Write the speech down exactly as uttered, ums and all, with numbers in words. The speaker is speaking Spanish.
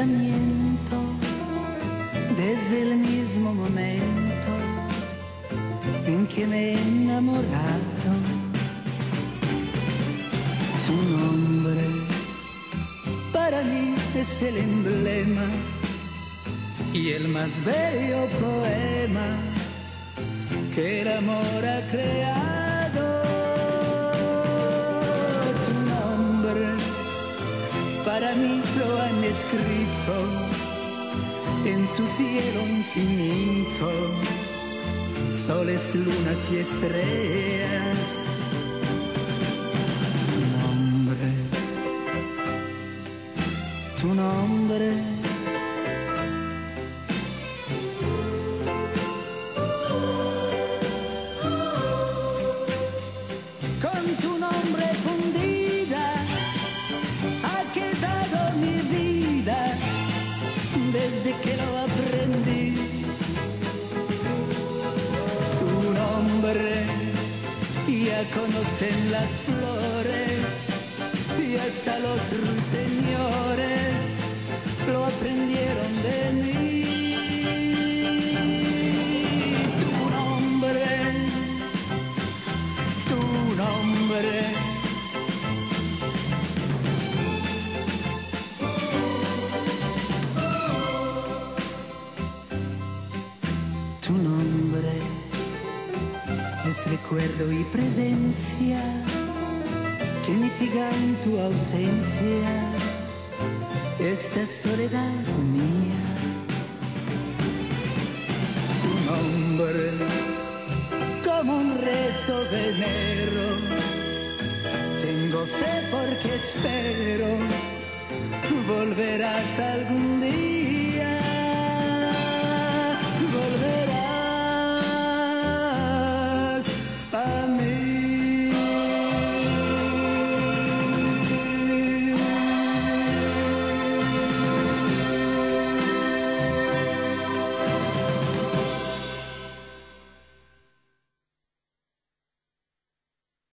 pensamiento desde el mismo momento en que me he enamorado. Tu nombre para mí es el emblema y el más bello poema que el amor ha creado. Tu nombre para mí lo han escrito en su cielo infinito, soles, lunas y estrellas. Tu nombre, tu nombre. Con tu nombre fundida ha quedado mi vida desde que lo aprendí. Tu nombre ya conocen las flores y hasta los ruiseñores lo aprendieron de mí. Tu nombre, tu nombre. Tu nombre es recuerdo y presencia que mitiga en tu ausencia esta soledad mía. Tu nombre como un rezo de enero, tengo fe porque espero volverás algún día.